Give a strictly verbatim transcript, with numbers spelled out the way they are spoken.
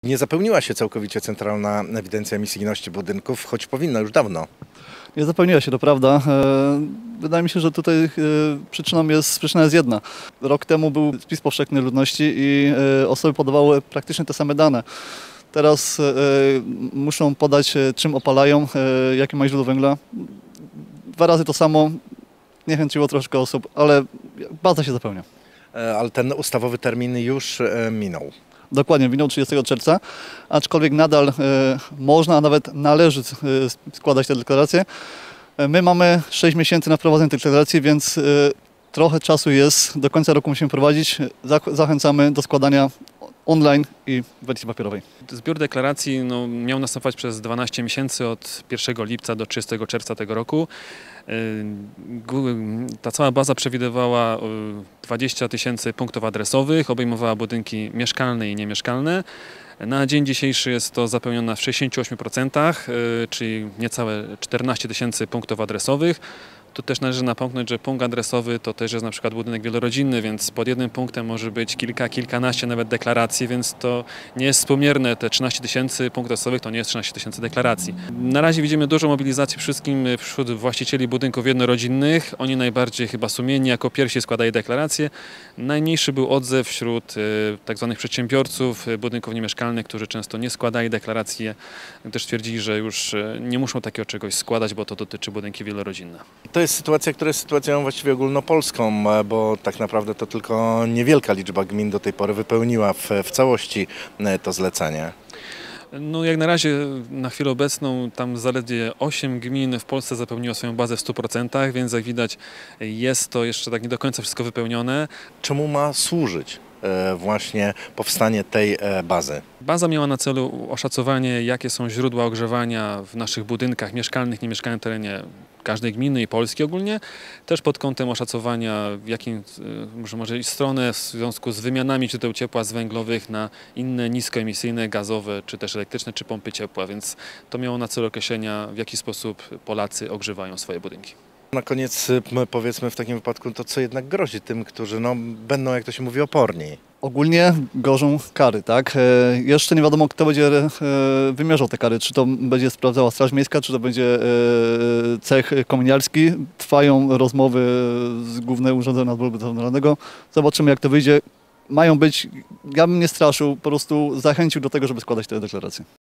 Nie zapełniła się całkowicie centralna ewidencja emisyjności budynków, choć powinna już dawno. Nie zapełniła się, to prawda. Wydaje mi się, że tutaj przyczyną jest, przyczyna jest jedna. Rok temu był spis powszechny ludności i osoby podawały praktycznie te same dane. Teraz muszą podać, czym opalają, jakie ma źródło węgla. Dwa razy to samo. Niechęciło troszkę osób, ale baza się zapełnia. Ale ten ustawowy termin już minął. Dokładnie, minął trzydziestego czerwca, aczkolwiek nadal e, można, a nawet należy e, składać te deklaracje. E, my mamy sześć miesięcy na wprowadzenie tych deklaracji, więc e, trochę czasu jest, do końca roku musimy prowadzić. Zach zachęcamy do składania online i w wersji papierowej. Zbiór deklaracji no, miał następować przez dwanaście miesięcy od pierwszego lipca do trzydziestego czerwca tego roku. Ta cała baza przewidywała dwadzieścia tysięcy punktów adresowych, obejmowała budynki mieszkalne i niemieszkalne. Na dzień dzisiejszy jest to zapełnione w sześćdziesięciu ośmiu procentach, czyli niecałe czternaście tysięcy punktów adresowych. Tu też należy napomknąć, że punkt adresowy to też jest na przykład budynek wielorodzinny, więc pod jednym punktem może być kilka, kilkanaście nawet deklaracji, więc to nie jest współmierne. Te trzynaście tysięcy punktów adresowych to nie jest trzynaście tysięcy deklaracji. Na razie widzimy dużą mobilizację wszystkim wśród właścicieli budynków jednorodzinnych. Oni najbardziej chyba sumienni jako pierwsi składają deklaracje. Najmniejszy był odzew wśród tak zwanych przedsiębiorców budynków niemieszkalnych, którzy często nie składali deklaracji, gdyż twierdzili, że już nie muszą takiego czegoś składać, bo to dotyczy budynki wielorodzinne. To jest sytuacja, która jest sytuacją właściwie ogólnopolską, bo tak naprawdę to tylko niewielka liczba gmin do tej pory wypełniła w, w całości to zlecenie. No jak na razie, na chwilę obecną, tam zaledwie osiem gmin w Polsce zapełniło swoją bazę w stu procentach, więc jak widać jest to jeszcze tak nie do końca wszystko wypełnione. Czemu ma służyć właśnie powstanie tej bazy? Baza miała na celu oszacowanie, jakie są źródła ogrzewania w naszych budynkach mieszkalnych, niemieszkalnych terenie każdej gminy i Polski ogólnie. Też pod kątem oszacowania, w jakim może, może iść stronę w związku z wymianami źródeł ciepła z węglowych na inne niskoemisyjne, gazowe, czy też elektryczne, czy pompy ciepła, więc to miało na celu określenia, w jaki sposób Polacy ogrzewają swoje budynki. Na koniec powiedzmy w takim wypadku, to co jednak grozi tym, którzy no, będą, jak to się mówi, oporni? Ogólnie grożą kary, tak? E, jeszcze nie wiadomo, kto będzie e, wymierzał te kary. Czy to będzie sprawdzała Straż Miejska, czy to będzie e, cech kominiarski. Trwają rozmowy z Głównym Urzędem Nadzoru Budowlanego. Zobaczymy, jak to wyjdzie. Mają być, ja bym nie straszył, po prostu zachęcił do tego, żeby składać te deklaracje.